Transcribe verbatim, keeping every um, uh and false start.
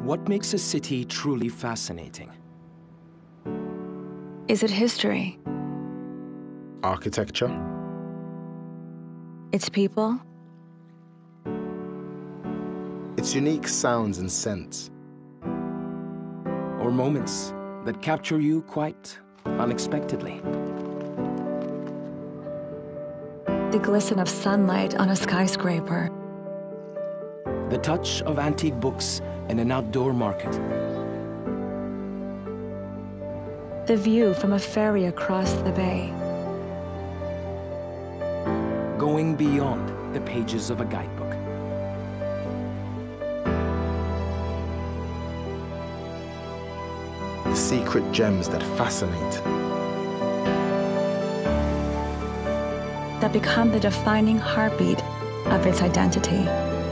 What makes a city truly fascinating? Is it history? Architecture? Its people? Its unique sounds and scents? Or moments that capture you quite unexpectedly? The glisten of sunlight on a skyscraper. The touch of antique books in an outdoor market. The view from a ferry across the bay. Going beyond the pages of a guidebook. The secret gems that fascinate. That become the defining heartbeat of its identity.